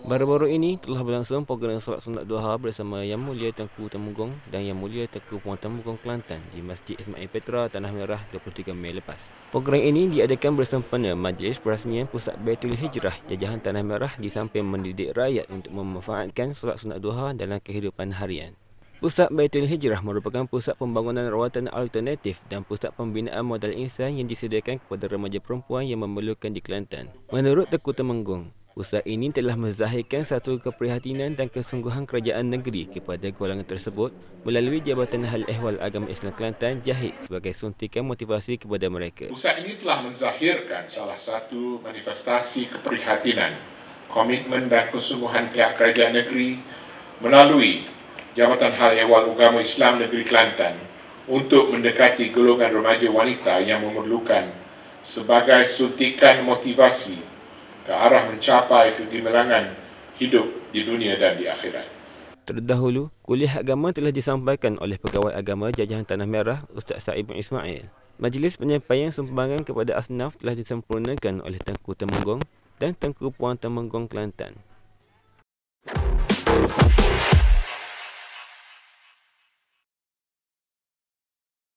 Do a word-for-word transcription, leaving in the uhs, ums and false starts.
Baru-baru ini telah berlangsung program solat sunat duha bersama Yang Mulia Tengku Temenggong dan Yang Mulia Tengku Puan Temenggong Kelantan di Masjid Ismail Petra, Tanah Merah dua puluh tiga Mei lepas. Program ini diadakan bersempena Majlis Perasmian Pusat Baitul Hijrah Jajahan Tanah Merah di samping mendidik rakyat untuk memanfaatkan solat sunat duha dalam kehidupan harian. Pusat Baitul Hijrah merupakan pusat pembangunan rawatan alternatif dan pusat pembinaan modal insan yang disediakan kepada remaja perempuan yang memerlukan di Kelantan. Menurut Tengku Temenggong, pusat ini telah menzahirkan satu keprihatinan dan kesungguhan kerajaan negeri kepada golongan tersebut melalui Jabatan Hal Ehwal Agama Islam Kelantan JAHIK sebagai suntikan motivasi kepada mereka. Pusat ini telah menzahirkan salah satu manifestasi keprihatinan, komitmen dan kesungguhan pihak kerajaan negeri melalui Jabatan Hal Ehwal Agama Islam Negeri Kelantan untuk mendekati golongan remaja wanita yang memerlukan sebagai suntikan motivasi ke arah mencapai kegemilangan hidup di dunia dan di akhirat. Terdahulu, kuliah agama telah disampaikan oleh Pegawai Agama Jajahan Tanah Merah, Ustaz Said bin Ismail. Majlis penyampaian sumbangan kepada asnaf telah disempurnakan oleh Tengku Temenggong dan Tengku Puan Temenggong Kelantan.